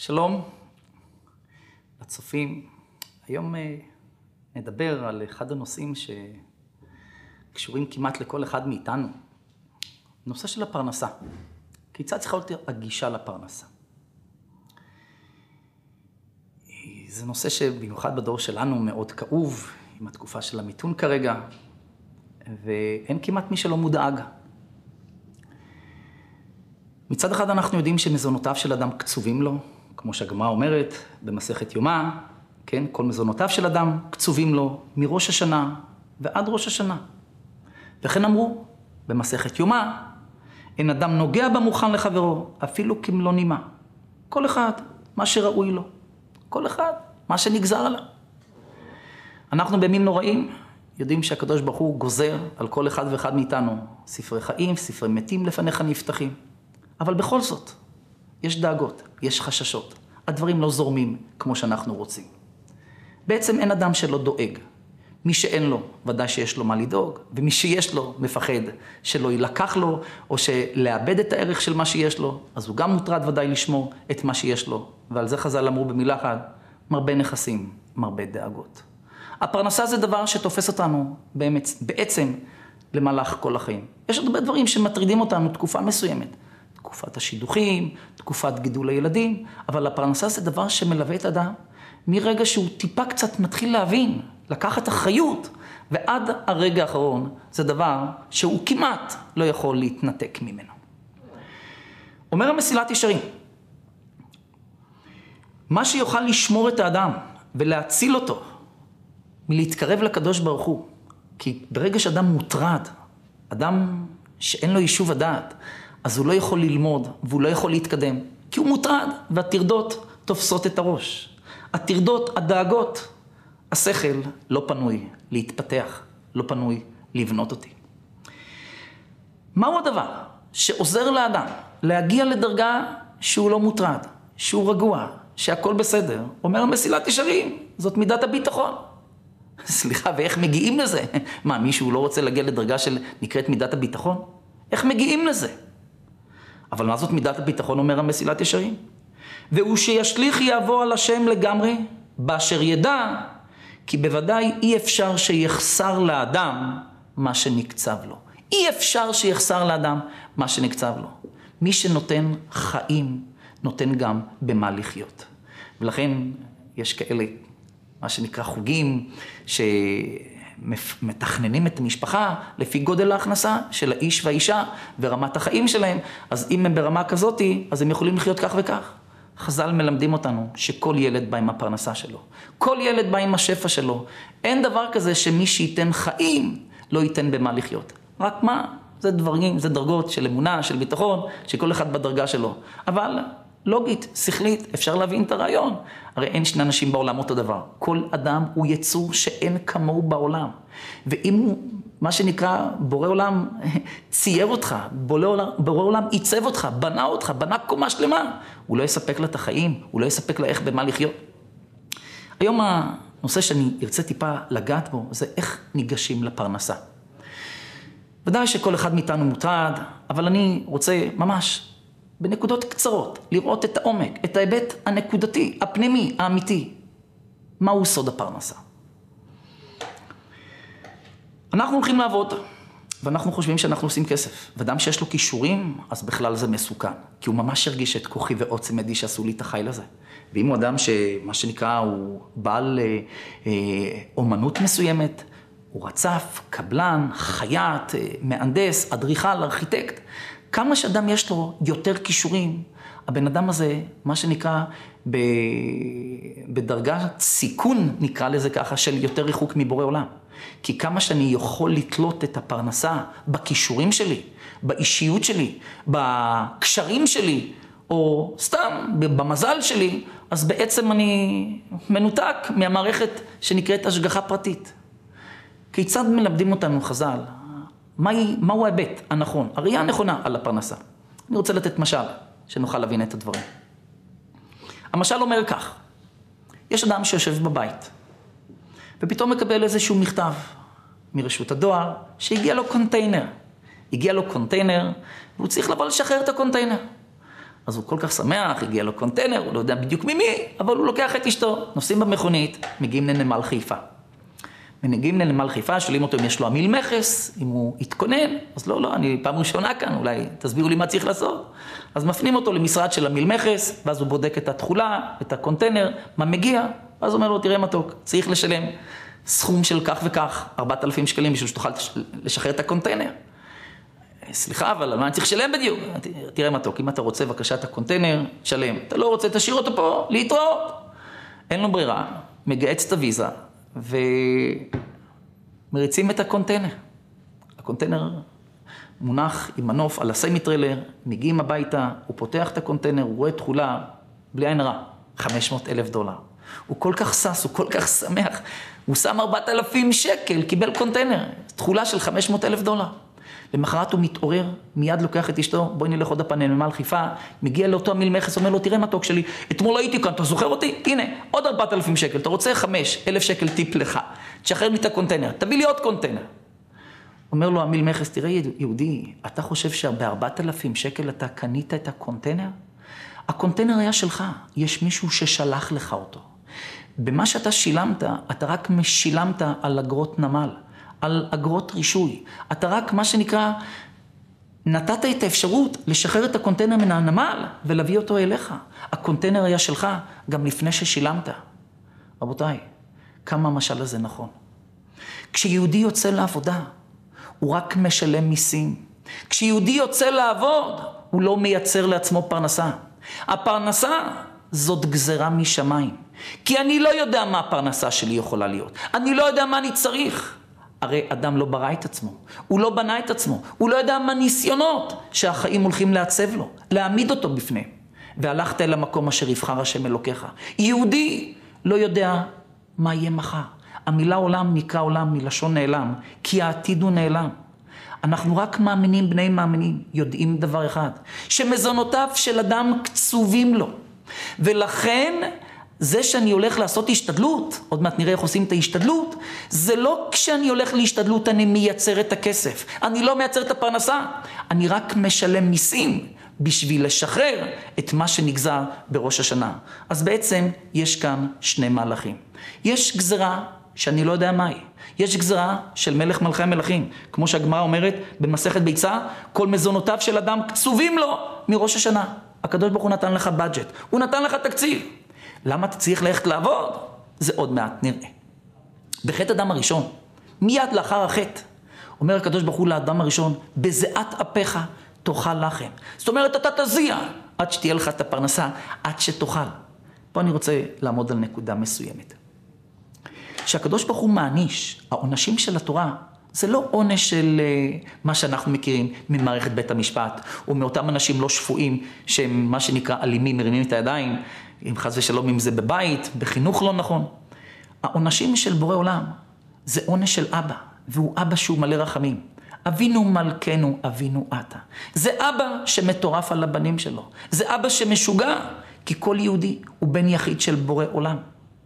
שלום לצופים. היום נדבר על אחד הנושאים שקשורים כמעט לכל אחד מאיתנו. נושא של הפרנסה. כיצד צריכה להיות הגישה לפרנסה? זה נושא שבמיוחד בדור שלנו מאוד כאוב, עם התקופה של המיתון כרגע, ואין כמעט מי שלא מודאג. מצד אחד אנחנו יודעים שמזונותיו של אדם קצובים לו, כמו שהגמרא אומרת במסכת יומא, כן? כל מזונותיו של אדם קצובים לו מראש השנה ועד ראש השנה. וכן אמרו במסכת יומא, אין אדם נוגע במוכן לחברו, אפילו כמלוא נימה. כל אחד מה שראוי לו, כל אחד מה שנגזר עליו. אנחנו בימים נוראים יודעים שהקדוש ברוך הוא גוזר על כל אחד ואחד מאיתנו ספרי חיים, ספרי מתים לפניך נפתחים. אבל בכל זאת, יש דאגות, יש חששות. הדברים לא זורמים כמו שאנחנו רוצים. בעצם אין אדם שלא דואג. מי שאין לו, ודאי שיש לו מה לדאוג, ומי שיש לו מפחד שלא ילקח לו, או שלאבד את הערך של מה שיש לו, אז הוא גם מוטרד ודאי לשמור את מה שיש לו. ועל זה חז"ל אמרו במילה אחת, מרבה נכסים, מרבה דאגות. הפרנסה זה דבר שתופס אותנו בעצם למהלך כל החיים. יש עוד הרבה דברים שמטרידים אותנו תקופה מסוימת. תקופת השידוכים, תקופת גידול הילדים, אבל הפרנסה זה דבר שמלווה את אדם מרגע שהוא טיפה קצת מתחיל להבין, לקחת אחריות, ועד הרגע האחרון זה דבר שהוא כמעט לא יכול להתנתק ממנו. אומר המסילת ישרים, מה שיוכל לשמור את האדם ולהציל אותו מלהתקרב לקדוש ברוך הוא, כי ברגע שאדם מוטרד, אדם שאין לו יישוב הדעת, אז הוא לא יכול ללמוד והוא לא יכול להתקדם, כי הוא מוטרד, והטרדות תופסות את הראש. הטרדות, הדאגות, השכל לא פנוי להתפתח, לא פנוי לבנות אותי. מהו הדבר שעוזר לאדם להגיע לדרגה שהוא לא מוטרד, שהוא רגוע, שהכל בסדר? אומר מסילת ישרים, זאת מידת הביטחון. סליחה, ואיך מגיעים לזה? מה, מישהו לא רוצה להגיע לדרגה של נקראת מידת הביטחון? איך מגיעים לזה? אבל מה זאת מידת הביטחון, אומר המסילת ישרים? והוא שישליך יעבור על השם לגמרי, באשר ידע, כי בוודאי אי אפשר שיחסר לאדם מה שנקצב לו. אי אפשר שיחסר לאדם מה שנקצב לו. מי שנותן חיים, נותן גם במה לחיות. ולכן יש כאלה, מה שנקרא חוגים, מתכננים את המשפחה לפי גודל ההכנסה של האיש והאישה ורמת החיים שלהם. אז אם הם ברמה כזאת, אז הם יכולים לחיות כך וכך. חז"ל מלמדים אותנו שכל ילד בא עם הפרנסה שלו. כל ילד בא עם השפע שלו. אין דבר כזה שמי שייתן חיים לא ייתן במה לחיות. רק מה? זה דברים, זה דרגות של אמונה, של ביטחון, שכל אחד בדרגה שלו. אבל לוגית, שכלית, אפשר להבין את הרעיון. הרי אין שני אנשים בעולם אותו דבר. כל אדם הוא יצור שאין כמוהו בעולם. ואם הוא, מה שנקרא, בורא עולם צייר אותך, בורא עולם עיצב אותך, בנה אותך, בנה קומה שלמה, הוא לא יספק לה את החיים, הוא לא יספק לה איך במה לחיות. היום הנושא שאני ארצה טיפה לגעת בו, זה איך ניגשים לפרנסה. ודאי שכל אחד מאיתנו מוטרד, אבל אני רוצה ממש בנקודות קצרות, לראות את העומק, את ההיבט הנקודתי, הפנימי, האמיתי. מהו סוד הפרנסה? אנחנו הולכים לעבוד, ואנחנו חושבים שאנחנו עושים כסף. ואדם שיש לו כישורים, אז בכלל זה מסוכן. כי הוא ממש הרגיש את כוחי ועוצם ידי שעשו לי את החיל הזה. ואם הוא אדם שמה שנקרא הוא בעל אומנות מסוימת, הוא רצף, קבלן, חייט, מהנדס, אדריכל, ארכיטקט, כמה שאדם יש לו יותר כישורים, הבן אדם הזה, מה שנקרא, בדרגת סיכון, נקרא לזה ככה, של יותר ריחוק מבורא עולם. כי כמה שאני יכול לתלות את הפרנסה בכישורים שלי, באישיות שלי, בקשרים שלי, או סתם במזל שלי, אז בעצם אני מנותק מהמערכת שנקראת השגחה פרטית. כיצד מלמדים אותנו חז"ל? מהו ההיבט הנכון, הראייה הנכונה על הפרנסה? אני רוצה לתת משל, שנוכל להבין את הדברים. המשל אומר כך, יש אדם שיושב בבית, ופתאום מקבל איזשהו מכתב מרשות הדואר, שהגיע לו קונטיינר. הגיע לו קונטיינר, והוא צריך לבוא לשחרר את הקונטיינר. אז הוא כל כך שמח, הגיע לו קונטיינר, הוא לא יודע בדיוק ממי, אבל הוא לוקח את אשתו, נוסעים במכונית, מגיעים לנמל חיפה. מגיעים לנמל חיפה, שואלים אותו אם יש לו עמיל מכס, אם הוא יתכונן, אז לא, אני פעם ראשונה כאן, אולי תסבירו לי מה צריך לעשות. אז מפנים אותו למשרד של עמיל מכס, ואז הוא בודק את התכולה, את הקונטיינר, מה מגיע, ואז הוא אומר לו, תראה מתוק, צריך לשלם סכום של כך וכך, 4,000 שקלים, בשביל שתוכל לשחרר את הקונטיינר. סליחה, אבל מה אני צריך לשלם בדיוק? תראה מתוק, אם אתה רוצה בבקשה את הקונטיינר, שלם. אתה לא רוצה, תשאיר אותו פה, להתראות. אין לו ברירה, מגייס את הוויזה, ומריצים את הקונטיינר. הקונטיינר מונח עם מנוף על הסמי-טריילר, מגיעים הביתה, הוא פותח את הקונטיינר, הוא רואה תכולה, בלי עין רע, $500,000. הוא כל כך סס, הוא כל כך שמח, הוא שם 4,000 שקל, קיבל קונטיינר, תכולה של $500,000. למחרת הוא מתעורר, מיד לוקח את אשתו, בואי נלך עוד הפעם לנמל חיפה, מגיע לאותו עמיל מכס, אומר לו, תראה מתוק שלי, אתמול הייתי כאן, אתה זוכר אותי? הנה, עוד 4,000 שקל, אתה רוצה 5,000 שקל טיפ לך, תשחרר לי את הקונטיינר, תביא לי עוד קונטיינר. אומר לו עמיל מכס, תראה יהודי, אתה חושב שב4,000 שקל אתה קנית את הקונטיינר? הקונטיינר היה שלך, יש מישהו ששלח לך אותו. במה שאתה שילמת, אתה רק משילמת על אגרות נמל. על אגרות רישוי. אתה רק, מה שנקרא, נתת את האפשרות לשחרר את הקונטיינר מן הנמל ולהביא אותו אליך. הקונטיינר היה שלך גם לפני ששילמת. רבותיי, כמה המשל הזה נכון. כשיהודי יוצא לעבודה, הוא רק משלם מיסים. כשיהודי יוצא לעבוד, הוא לא מייצר לעצמו פרנסה. הפרנסה זאת גזרה משמיים. כי אני לא יודע מה הפרנסה שלי יכולה להיות. אני לא יודע מה אני צריך. הרי אדם לא ברא את עצמו, הוא לא בנה את עצמו, הוא לא יודע מה ניסיונות שהחיים הולכים לעצב לו, להעמיד אותו בפניהם. והלכת אל המקום אשר יבחר השם אלוקיך. יהודי לא יודע מה יהיה מחר. המילה עולם נקרא עולם מלשון נעלם, כי העתיד הוא נעלם. אנחנו רק מאמינים, בני מאמינים, יודעים דבר אחד, שמזונותיו של אדם קצובים לו. ולכן זה שאני הולך לעשות השתדלות, עוד מעט נראה איך עושים את ההשתדלות, זה לא כשאני הולך להשתדלות אני מייצר את הכסף. אני לא מייצר את הפרנסה, אני רק משלם מיסים בשביל לשחרר את מה שנגזר בראש השנה. אז בעצם יש כאן שני מהלכים. יש גזרה שאני לא יודע מהי. יש גזרה של מלך מלכי המלכים. כמו שהגמרא אומרת במסכת ביצה, כל מזונותיו של אדם קצובים לו מראש השנה. הקדוש ברוך הוא נתן לך בדג'ט, הוא נתן לך תקציב. למה אתה צריך ללכת לעבוד? זה עוד מעט נראה. בחטא אדם הראשון, מיד לאחר החטא, אומר הקדוש ברוך הוא לאדם הראשון, בזיעת אפיך תאכל לחם. זאת אומרת, אתה תזיע עד שתהיה לך את הפרנסה, עד שתאכל. פה אני רוצה לעמוד על נקודה מסוימת. שהקדוש ברוך הוא מעניש, העונשים של התורה, זה לא עונש של מה שאנחנו מכירים ממערכת בית המשפט, או מאותם אנשים לא שפויים, שהם מה שנקרא אלימים, מרימים את הידיים, אם חס ושלום אם זה בבית, בחינוך לא נכון. העונשים של בורא עולם זה עונש של אבא, והוא אבא שהוא מלא רחמים. אבינו מלכנו, אבינו אתה. זה אבא שמטורף על הבנים שלו. זה אבא שמשוגע, כי כל יהודי הוא בן יחיד של בורא עולם.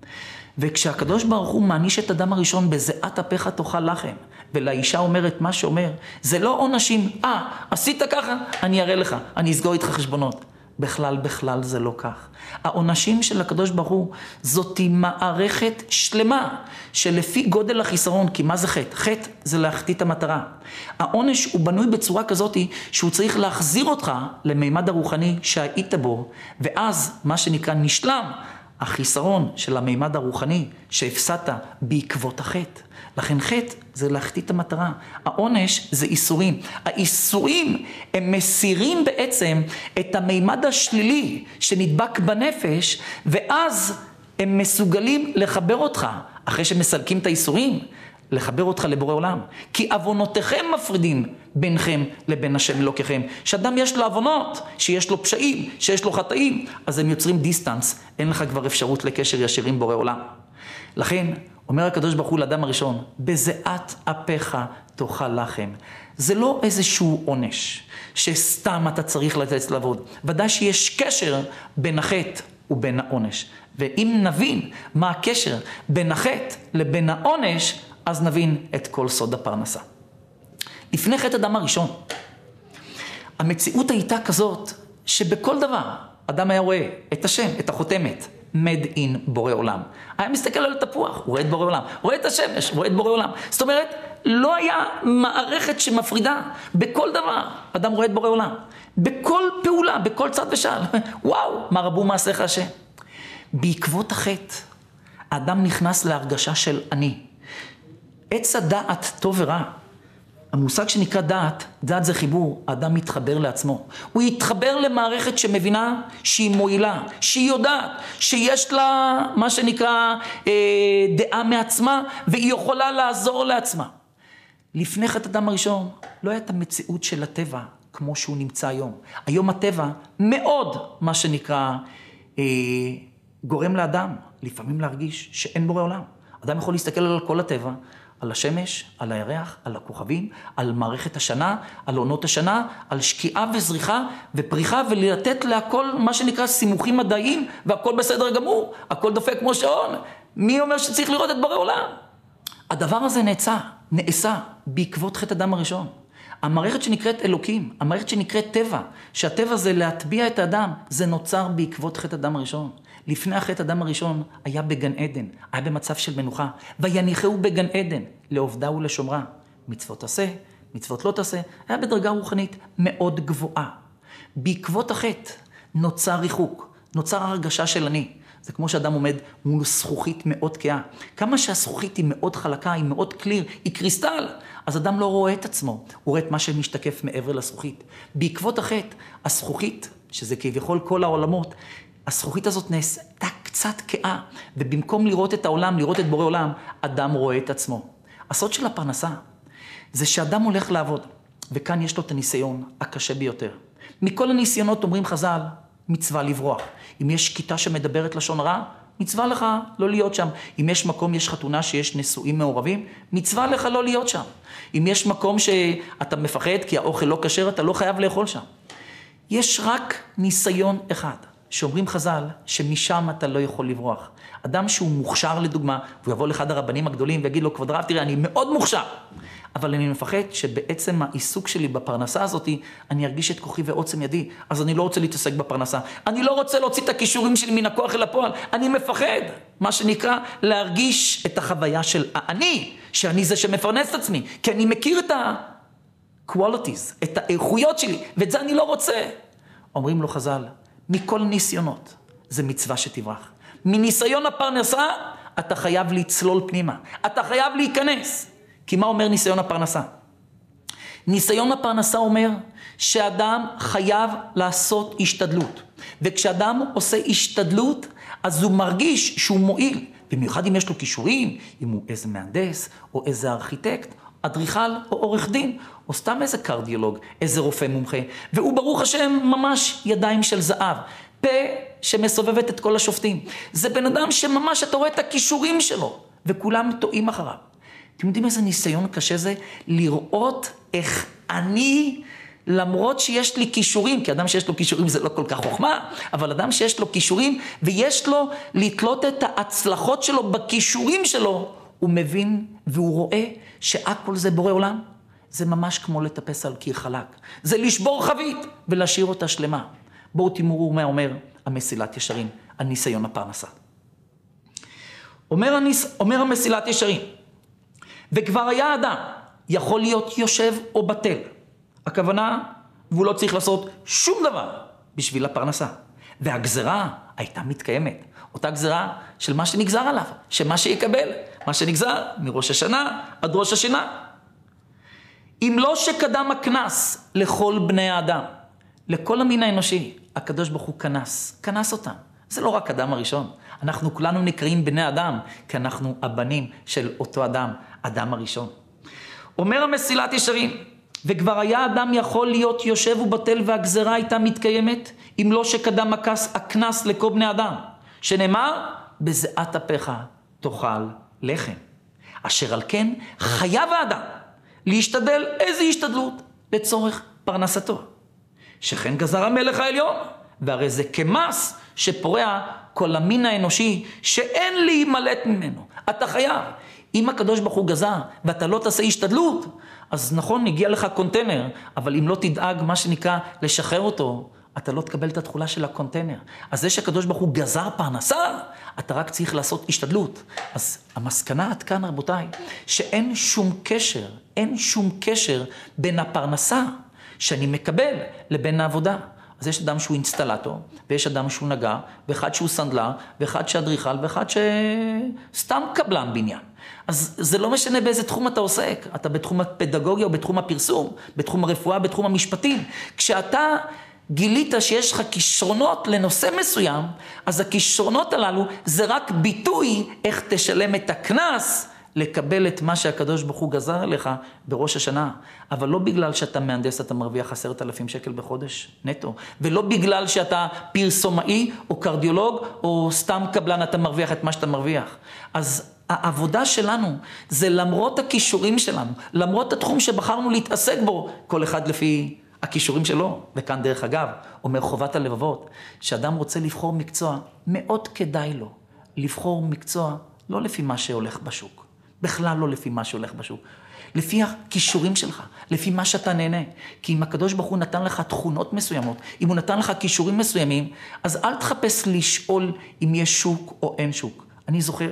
וכשהקדוש ברוך הוא מעניש את אדם הראשון בזיעת אפיך תאכל לחם, ולאישה אומרת מה שאומר, זה לא עונשים, עשית ככה, אני אראה לך, אני אסגור איתך חשבונות. בכלל זה לא כך. העונשים של הקדוש ברוך הוא זאת מערכת שלמה שלפי גודל החיסרון, כי מה זה חטא? חטא זה להחטיא את המטרה. העונש הוא בנוי בצורה כזאת שהוא צריך להחזיר אותך למימד הרוחני שהיית בו, ואז מה שנקרא נשלם החיסרון של המימד הרוחני שהפסדת בעקבות החטא. לכן חטא זה להחטיא את המטרה. העונש זה איסורים. האיסורים הם מסירים בעצם את המימד השלילי שנדבק בנפש, ואז הם מסוגלים לחבר אותך, אחרי שמסלקים את האיסורים, לחבר אותך לבורא עולם. כי אבונותיכם מפרידים בינכם לבין השם אלוקיכם. שאדם יש לו אבונות, שיש לו פשעים, שיש לו חטאים, אז הם יוצרים דיסטנס, אין לך כבר אפשרות לקשר ישיר עם בורא עולם. לכן, אומר הקדוש ברוך הוא לאדם הראשון, בזיעת אפיך תאכל לחם. זה לא איזשהו עונש, שסתם אתה צריך לתת לעבוד. ודאי שיש קשר בין החטא ובין העונש. ואם נבין מה הקשר בין החטא לבין העונש, אז נבין את כל סוד הפרנסה. לפני חטא אדם הראשון, המציאות הייתה כזאת שבכל דבר אדם היה רואה את השם, את החותמת, made in בורא עולם. היה מסתכל על התפוח, הוא רואה את בורא עולם, רואה את השמש, רואה את בורא עולם. זאת אומרת, לא היה מערכת שמפרידה. בכל דבר אדם רואה את בורא עולם. בכל פעולה, בכל צד ושעל. וואו, מה רבו מעשיך השם. בעקבות החטא, האדם נכנס להרגשה של אני. עץ הדעת טוב ורע. המושג שנקרא דעת, דעת זה חיבור, האדם מתחבר לעצמו. הוא יתחבר למערכת שמבינה שהיא מועילה, שהיא יודעת, שיש לה מה שנקרא דעה מעצמה, והיא יכולה לעזור לעצמה. לפני חטא אדם הראשון, לא הייתה המציאות של הטבע כמו שהוא נמצא היום. היום הטבע מאוד, מה שנקרא, גורם לאדם, לפעמים להרגיש שאין בורא עולם. אדם יכול להסתכל על כל הטבע, על השמש, על הירח, על הכוכבים, על מערכת השנה, על עונות השנה, על שקיעה וזריחה ופריחה, ולתת להכל מה שנקרא סימוכים מדעיים, והכל בסדר גמור, הכל דופק כמו שעון. מי אומר שצריך לראות את בורא עולם? הדבר הזה נעשה בעקבות חטא אדם הראשון. המערכת שנקראת אלוקים, המערכת שנקראת טבע, שהטבע זה להטביע את האדם, זה נוצר בעקבות חטא אדם הראשון. לפני החטא אדם הראשון היה בגן עדן, היה במצב של מנוחה, ויניחהו בגן עדן, לעובדה ולשומרה. מצוות תעשה, מצוות לא תעשה, היה בדרגה רוחנית מאוד גבוהה. בעקבות החטא נוצר ריחוק, נוצר הרגשה של אני. זה כמו שאדם עומד מול זכוכית מאוד קאה. כמה שהזכוכית היא מאוד חלקה, היא מאוד קליר, היא קריסטל, אז אדם לא רואה את עצמו, הוא רואה את מה שמשתקף מעבר לזכוכית. בעקבות החטא, הזכוכית, שזה כביכול כל העולמות, הזכוכית הזאת נעשתה קצת קאה, ובמקום לראות את העולם, לראות את בורא עולם, אדם רואה את עצמו. הסוד של הפרנסה, זה שאדם הולך לעבוד, וכאן יש לו את הניסיון הקשה ביותר. מכל הניסיונות אומרים חז"ל, מצווה לברוח. אם יש כיתה שמדברת לשון רע, מצווה לך לא להיות שם. אם יש מקום, יש חתונה שיש נשואים מעורבים, מצווה לך לא להיות שם. אם יש מקום שאתה מפחד כי האוכל לא כשר, אתה לא חייב לאכול שם. יש רק ניסיון אחד, שאומרים חז"ל, שמשם אתה לא יכול לברוח. אדם שהוא מוכשר לדוגמה, והוא יבוא לאחד הרבנים הגדולים ויגיד לו, כבוד רב, תראה, אני מאוד מוכשר. אבל אני מפחד שבעצם העיסוק שלי בפרנסה הזאת, אני ארגיש את כוחי ועוצם ידי, אז אני לא רוצה להתעסק בפרנסה. אני לא רוצה להוציא את הכישורים שלי מן הכוח אל הפועל. אני מפחד, מה שנקרא, להרגיש את החוויה של אני, שאני זה שמפרנס את עצמי, כי אני מכיר את ה-qualities, את האיכויות שלי, ואת זה אני לא רוצה. אומרים לו חז"ל, מכל ניסיונות, זה מצווה שתברח. מניסיון הפרנסה, אתה חייב לצלול פנימה. אתה חייב להיכנס. כי מה אומר ניסיון הפרנסה? ניסיון הפרנסה אומר שאדם חייב לעשות השתדלות. וכשאדם עושה השתדלות, אז הוא מרגיש שהוא מועיל. במיוחד אם יש לו כישורים, אם הוא איזה מהנדס, או איזה ארכיטקט, אדריכל או עורך דין, או סתם איזה קרדיולוג, איזה רופא מומחה. והוא ברוך השם ממש ידיים של זהב. פה שמסובבת את כל השופטים. זה בן אדם שממש אתה רואה את הכישורים שלו, וכולם טועים אחריו. אתם יודעים איזה ניסיון קשה זה? לראות איך אני, למרות שיש לי כישורים, כי אדם שיש לו כישורים זה לא כל כך חוכמה, אבל אדם שיש לו כישורים, ויש לו לתלות את ההצלחות שלו בכישורים שלו, הוא מבין והוא רואה שהכל זה בורא עולם. זה ממש כמו לטפס על קיר חלק. זה לשבור חבית ולהשאיר אותה שלמה. בואו תראו מה אומר המסילת ישרים, על ניסיון הפרנסה. אומר המסילת ישרים, וכבר היה אדם יכול להיות יושב או בטל. הכוונה, והוא לא צריך לעשות שום דבר בשביל הפרנסה. והגזרה הייתה מתקיימת. אותה גזרה של מה שנגזר עליו, שמה שיקבל, מה שנגזר מראש השנה עד ראש השנה. אם לא שקדם הכנס לכל בני האדם, לכל המין האנושי, הקדוש ברוך הוא כנס אותם. זה לא רק אדם הראשון. אנחנו כולנו נקראים בני אדם, כי אנחנו הבנים של אותו אדם, אדם הראשון. אומר המסילת ישרים, וכבר היה אדם יכול להיות יושב ובטל והגזרה הייתה מתקיימת, אם לא שקדם הכנס לכל בני אדם, שנאמר, בזיעת אפיך תאכל לחם. אשר על כן חייב האדם להשתדל איזה השתדלות לצורך פרנסתו. שכן גזר המלך העליון, והרי זה כמס שפורע כל המין האנושי שאין להימלט ממנו. אתה חייב. אם הקדוש ברוך הוא גזר ואתה לא תעשה השתדלות, אז נכון, הגיע לך קונטיינר, אבל אם לא תדאג מה שנקרא לשחרר אותו, אתה לא תקבל את התחולה של הקונטיינר. אז זה שהקדוש ברוך הוא גזר פרנסה, אתה רק צריך לעשות השתדלות. אז המסקנה עד כאן, רבותיי, שאין שום קשר, אין שום קשר בין הפרנסה שאני מקבל לבין העבודה. אז יש אדם שהוא אינסטלטור, ויש אדם שהוא נגע, ואחד שהוא סנדלר, ואחד שאדריכל, ואחד שסתם קבלן בניין. אז זה לא משנה באיזה תחום אתה עוסק. אתה בתחום הפדגוגיה או בתחום הפרסום, בתחום הרפואה, בתחום המשפטים. כשאתה גילית שיש לך כישרונות לנושא מסוים, אז הכישרונות הללו זה רק ביטוי איך תשלם את הכנס לקבל את מה שהקדוש ברוך הוא גזר עליך בראש השנה. אבל לא בגלל שאתה מהנדס אתה מרוויח 10,000 שקל בחודש נטו, ולא בגלל שאתה פרסומאי או קרדיולוג או סתם קבלן אתה מרוויח את מה שאתה מרוויח. אז העבודה שלנו זה למרות הכישורים שלנו, למרות התחום שבחרנו להתעסק בו, כל אחד לפי הכישורים שלו. וכאן דרך אגב, אומר חובת הלבבות, שאדם רוצה לבחור מקצוע, מאוד כדאי לו לבחור מקצוע לא לפי מה שהולך בשוק, בכלל לא לפי מה שהולך בשוק, לפי הכישורים שלך, לפי מה שאתה נהנה. כי אם הקדוש ברוך הוא נתן לך תכונות מסוימות, אם הוא נתן לך כישורים מסוימים, אז אל תחפש לשאול אם יש שוק או אין שוק. אני זוכר,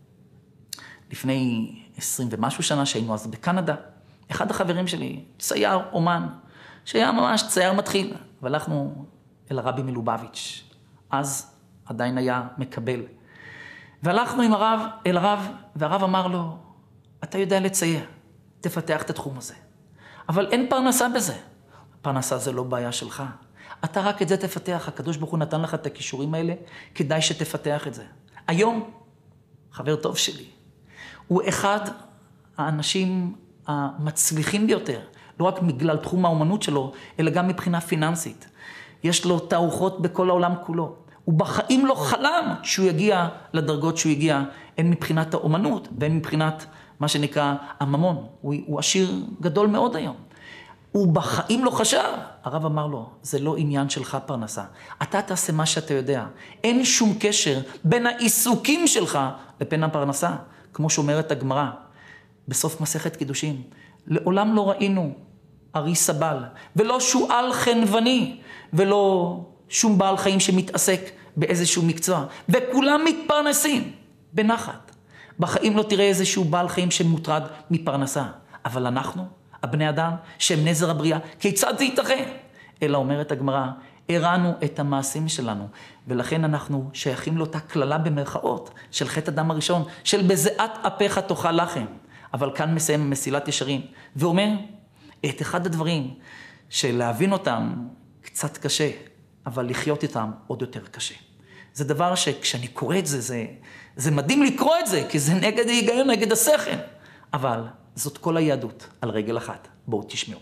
לפני 20 ומשהו שנה שהיינו אז בקנדה, אחד החברים שלי, צייר, אומן, שהיה ממש צייר מתחיל, והלכנו אל הרבי מלובביץ', אז עדיין היה מקבל. והלכנו עם הרב, אל הרב, והרב אמר לו, אתה יודע לצייר, תפתח את התחום הזה. אבל אין פרנסה בזה. פרנסה זה לא בעיה שלך. אתה רק את זה תפתח, הקדוש ברוך הוא נתן לך את הכישורים האלה, כדאי שתפתח את זה. היום, חבר טוב שלי, הוא אחד האנשים המצליחים ביותר, לא רק בגלל תחום האומנות שלו, אלא גם מבחינה פיננסית. יש לו תערוכות בכל העולם כולו. הוא בחיים לא חלם שהוא יגיע לדרגות שהוא הגיע, הן מבחינת האומנות, והן מבחינת מה שנקרא הממון. הוא עשיר גדול מאוד היום. הוא בחיים לא חשב. הרב אמר לו, זה לא עניין שלך פרנסה. אתה תעשה מה שאתה יודע. אין שום קשר בין העיסוקים שלך לבין הפרנסה. כמו שאומרת הגמרא, בסוף מסכת קידושין, לעולם לא ראינו ארי סבל, ולא שועל חנווני, ולא שום בעל חיים שמתעסק באיזשהו מקצוע, וכולם מתפרנסים בנחת. בחיים לא תראה איזשהו בעל חיים שמוטרד מפרנסה, אבל אנחנו, הבני אדם, שהם נזר הבריאה, כיצד זה ייתכן? אלא אומרת הגמרא, הראנו את המעשים שלנו, ולכן אנחנו שייכים לאותה כללה במרכאות של חטא אדם הראשון, של בזיעת אפיך תאכל לחם. אבל כאן מסיים מסילת ישרים, ואומר את אחד הדברים שלהבין אותם קצת קשה, אבל לחיות איתם עוד יותר קשה. זה דבר שכשאני קורא את זה, זה מדהים לקרוא את זה, כי זה נגד ההיגיון, נגד השכל. אבל זאת כל היהדות על רגל אחת. בואו תשמעו.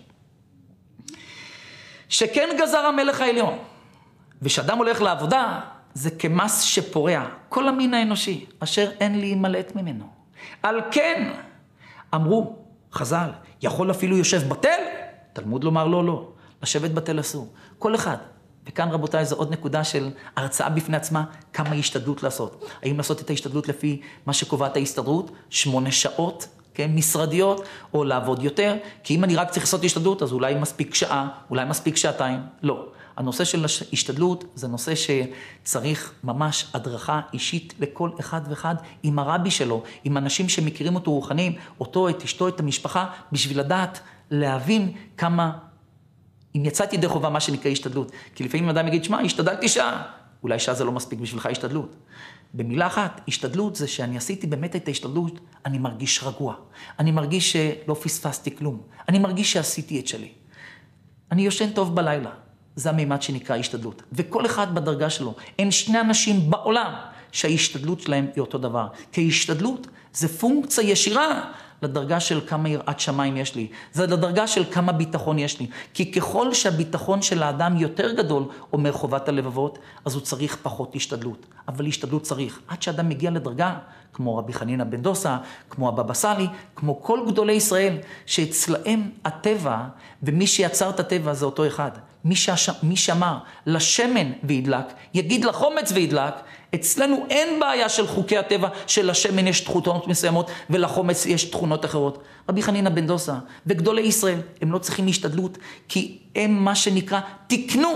שכן גזר המלך העליון, ושאדם הולך לעבודה, זה כמס שפורע, כל המין האנושי, אשר אין לי מלאת ממנו. על כן, אמרו חז"ל, יכול אפילו יושב בתל? תלמוד לומר לא, לא. לשבת בתל אסור. כל אחד. וכאן רבותיי, זו עוד נקודה של הרצאה בפני עצמה, כמה השתדלות לעשות. האם לעשות את ההשתדלות לפי מה שקובעת ההסתדרות? 8 שעות, כן, משרדיות, או לעבוד יותר. כי אם אני רק צריך לעשות השתדלות, אז אולי מספיק שעה, אולי מספיק שעתיים. לא. הנושא של השתדלות זה נושא שצריך ממש הדרכה אישית לכל אחד ואחד עם הרבי שלו, עם אנשים שמכירים אותו רוחניים, אותו, את אשתו, את המשפחה, בשביל לדעת, להבין כמה, אם יצאתי ידי חובה מה שנקרא השתדלות. כי לפעמים אדם יגיד, שמע, השתדלתי שעה. אולי שעה זה לא מספיק בשבילך השתדלות. במילה אחת, השתדלות זה שאני עשיתי באמת את ההשתדלות, אני מרגיש רגוע. אני מרגיש שלא פספסתי כלום. אני מרגיש שעשיתי את שלי. אני יושן טוב בלילה. זה המימד שנקרא השתדלות. וכל אחד בדרגה שלו. אין 2 אנשים בעולם שההשתדלות שלהם היא אותו דבר. כי השתדלות זה פונקציה ישירה לדרגה של כמה יראת שמיים יש לי. זה לדרגה של כמה ביטחון יש לי. כי ככל שהביטחון של האדם יותר גדול, אומר חובת הלבבות, אז הוא צריך פחות השתדלות. אבל השתדלות צריך. עד שאדם מגיע לדרגה, כמו רבי חנינא בן דוסה, כמו הבבא סאלי, כמו כל גדולי ישראל, שאצלהם הטבע, ומי שיצר את הטבע זה אותו אחד. מי שאמר לשמן וידלק, יגיד לחומץ וידלק, אצלנו אין בעיה של חוקי הטבע, שלשמן יש תכונות מסוימות, ולחומץ יש תכונות אחרות. רבי חנינא בן דוסה וגדולי ישראל, הם לא צריכים השתדלות, כי הם מה שנקרא, תקנו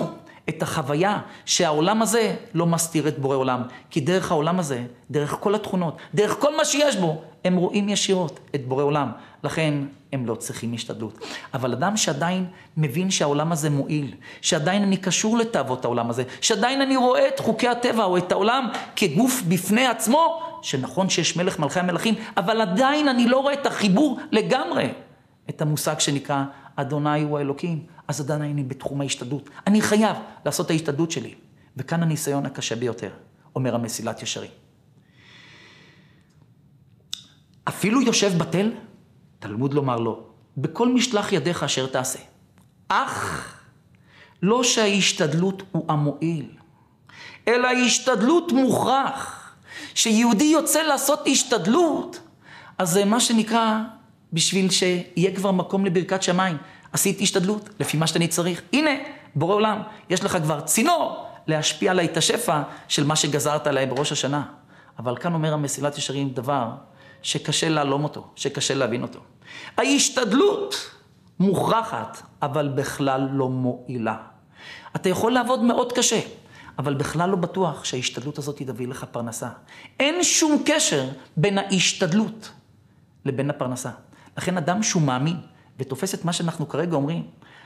את החוויה שהעולם הזה לא מסתיר את בורא עולם, כי דרך העולם הזה, דרך כל התכונות, דרך כל מה שיש בו, הם רואים ישירות את בורא עולם, לכן הם לא צריכים השתדלות. אבל אדם שעדיין מבין שהעולם הזה מועיל, שעדיין אני קשור לתאוות העולם הזה, שעדיין אני רואה את חוקי הטבע או את העולם כגוף בפני עצמו, שנכון שיש מלך מלכי המלכים, אבל עדיין אני לא רואה את החיבור לגמרי, את המושג שנקרא אדוני הוא האלוקים, אז עדיין אני בתחום ההשתדלות. אני חייב לעשות את ההשתדלות שלי. וכאן הניסיון הקשה ביותר, אומר המסילת ישרים. אפילו יושב בתל, תלמוד לומר לו, בכל משלח ידיך אשר תעשה. אך לא שההשתדלות הוא המועיל, אלא ההשתדלות מוכרח. שיהודי יוצא לעשות השתדלות, אז זה מה שנקרא, בשביל שיהיה כבר מקום לברכת שמיים. עשיתי השתדלות, לפי מה שאני צריך. הנה, בורא עולם, יש לך כבר צינור להשפיע עליי את השפע של מה שגזרת עליי בראש השנה. אבל כאן אומר המסילת ישרים דבר שקשה להלום אותו, שקשה להבין אותו. ההשתדלות מוכרחת, אבל בכלל לא מועילה. אתה יכול לעבוד מאוד קשה, אבל בכלל לא בטוח שההשתדלות הזאת תביא לך פרנסה. אין שום קשר בין ההשתדלות לבין הפרנסה. לכן אדם שהוא מאמין ותופס את מה שאנחנו כרגע אומרים,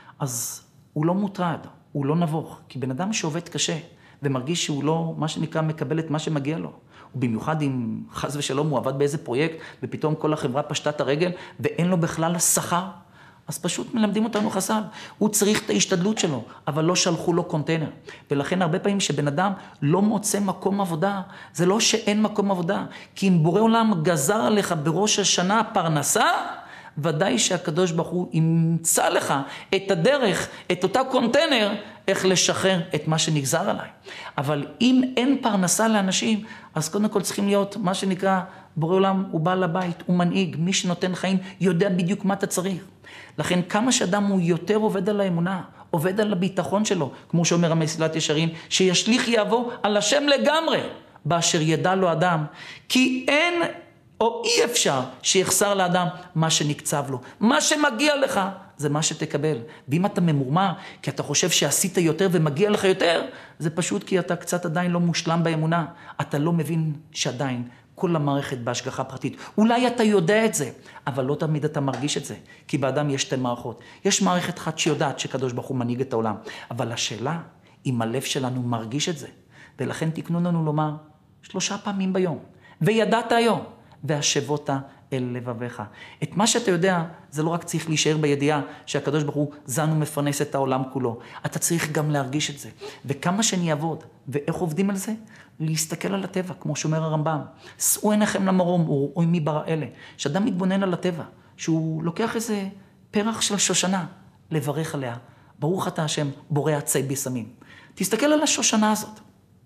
אז הוא לא מוטרד, הוא לא נבוך. כי בן אדם שעובד קשה ומרגיש שהוא לא, מה שנקרא, מקבל את מה שמגיע לו. ובמיוחד אם חס ושלום הוא עבד באיזה פרויקט, ופתאום כל החברה פשטה את הרגל, ואין לו בכלל שכר, אז פשוט מלמדים אותנו חסל. הוא צריך את ההשתדלות שלו, אבל לא שלחו לו קונטיינר. ולכן הרבה פעמים שבן אדם לא מוצא מקום עבודה, זה לא שאין מקום עבודה. כי אם בורא עולם גזר עליך בראש השנה פרנסה, ודאי שהקדוש ברוך הוא ימצא לך את הדרך, את אותה קונטיינר, איך לשחרר את מה שנגזר עליי. אבל אם אין פרנסה לאנשים, אז קודם כל צריכים להיות מה שנקרא, בורא עולם הוא בעל הבית, הוא מנהיג, מי שנותן חיים יודע בדיוק מה אתה צריך. לכן כמה שאדם הוא יותר עובד על האמונה, עובד על הביטחון שלו, כמו שאומר המסילת ישרים, שישליך יעבור על השם לגמרי, באשר ידע לו אדם, כי אין או אי אפשר שיחסר לאדם מה שנקצב לו. מה שמגיע לך זה מה שתקבל. ואם אתה ממורמר כי אתה חושב שעשית יותר ומגיע לך יותר, זה פשוט כי אתה קצת עדיין לא מושלם באמונה. אתה לא מבין שעדיין כל המערכת בהשגחה פרטית. אולי אתה יודע את זה, אבל לא תמיד אתה מרגיש את זה. כי באדם יש שתי מערכות. יש מערכת אחת שיודעת שקדוש ברוך הוא מנהיג את העולם. אבל השאלה, אם הלב שלנו מרגיש את זה. ולכן תקנו לנו לומר 3 פעמים ביום. וידעת היום. והשבות אל לבביך. את מה שאתה יודע, זה לא רק צריך להישאר בידיעה שהקדוש ברוך הוא זן ומפרנס את העולם כולו. אתה צריך גם להרגיש את זה. וכמה שאני אעבוד, ואיך עובדים על זה? להסתכל על הטבע, כמו שאומר הרמב"ם. שאו עיניכם למרום, או מי ברא אלה. שאדם מתבונן על הטבע, שהוא לוקח איזה פרח של שושנה, לברך עליה. ברוך אתה השם, בורא עצי בשמים. תסתכל על השושנה הזאת.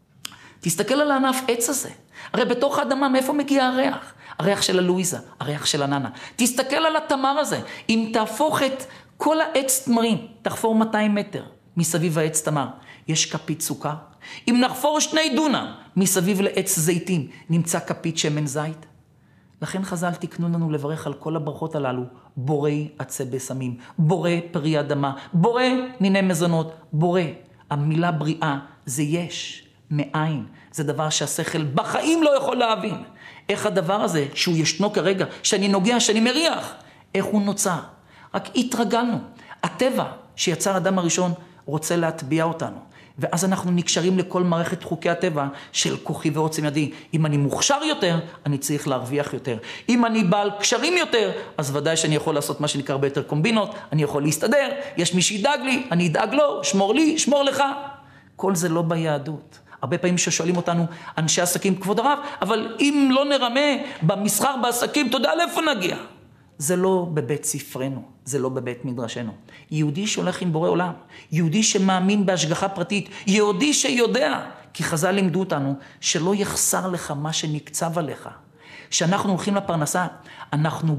תסתכל על הענף עץ הזה. הרי בתוך האדמה מאיפה מגיע הריח? הריח של הלואיזה, הריח של הננה. תסתכל על התמר הזה. אם תהפוך את כל העץ תמרים, תחפור 200 מטר מסביב העץ תמר, יש כפית סוכר. אם נחפור 2 דונם מסביב לעץ זיתים, נמצא כפית שמן זית. לכן חז"ל תקנו לנו לברך על כל הברכות הללו, בורא עצי בשמים, בורא פרי אדמה, בורא מיני מזונות, בורא. המילה בריאה זה יש. מאין. זה דבר שהשכל בחיים לא יכול להבין. איך הדבר הזה, שהוא ישנו כרגע, שאני נוגע, שאני מריח, איך הוא נוצר. רק התרגלנו. הטבע שיצר אדם הראשון רוצה להטביע אותנו. ואז אנחנו נקשרים לכל מערכת חוקי הטבע של כוחי ועוצם ידי. אם אני מוכשר יותר, אני צריך להרוויח יותר. אם אני בעל קשרים יותר, אז ודאי שאני יכול לעשות מה שנקרא ביותר קומבינות, אני יכול להסתדר, יש מי שידאג לי, אני אדאג לו, שמור לי, שמור לך. כל זה לא ביהדות. הרבה פעמים ששואלים אותנו אנשי עסקים, כבוד הרב, אבל אם לא נרמה במסחר בעסקים, אתה יודע לאיפה נגיע? זה לא בבית ספרנו, זה לא בבית מדרשנו. יהודי שהולך עם בורא עולם, יהודי שמאמין בהשגחה פרטית, יהודי שיודע, כי חז"ל לימדו אותנו שלא יחסר לך מה שנקצב עליך. כשאנחנו הולכים לפרנסה, אנחנו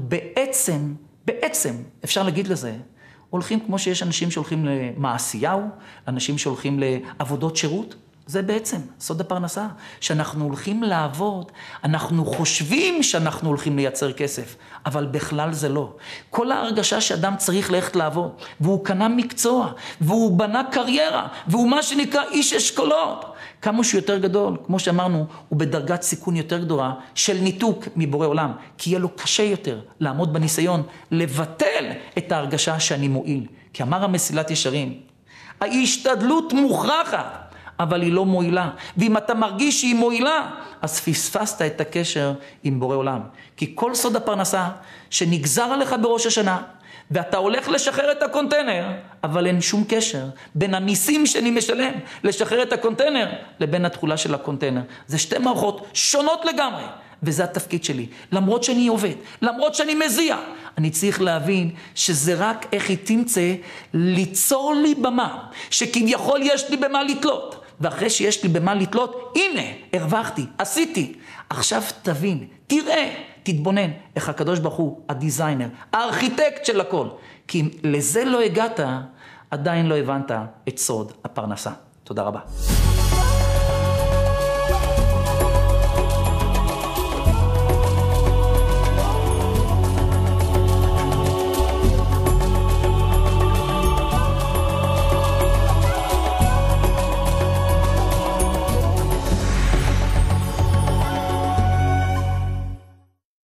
בעצם, אפשר להגיד לזה, הולכים כמו שיש אנשים שהולכים למעשיהו, אנשים שהולכים לעבודות שירות, זה בעצם סוד הפרנסה, שאנחנו הולכים לעבוד, אנחנו חושבים שאנחנו הולכים לייצר כסף, אבל בכלל זה לא. כל ההרגשה שאדם צריך ללכת לעבוד, והוא קנה מקצוע, והוא בנה קריירה, והוא מה שנקרא איש אשכולות. כמה שהוא יותר גדול, כמו שאמרנו, הוא בדרגת סיכון יותר גדולה של ניתוק מבורא עולם, כי יהיה לו קשה יותר לעמוד בניסיון, לבטל את ההרגשה שאני מועיל. כי אמר המסילת ישרים, ההשתדלות מוכרחת, אבל היא לא מועילה. ואם אתה מרגיש שהיא מועילה, אז פספסת את הקשר עם בורא עולם. כי כל סוד הפרנסה שנגזר עליך בראש השנה, ואתה הולך לשחרר את הקונטיינר, אבל אין שום קשר בין המיסים שאני משלם לשחרר את הקונטיינר, לבין התחולה של הקונטיינר. זה שתי מערכות שונות לגמרי. וזה התפקיד שלי. למרות שאני עובד, למרות שאני מזיע, אני צריך להבין שזה רק איך היא תמצא ליצור לי במה, שכביכול יש לי במה לתלות. ואחרי שיש לי במה לתלות, הנה, הרווחתי, עשיתי. עכשיו תבין, תראה, תתבונן איך הקדוש ברוך הוא, הדיזיינר, הארכיטקט של הכל. כי אם לזה לא הגעת, עדיין לא הבנת את סוד הפרנסה. תודה רבה.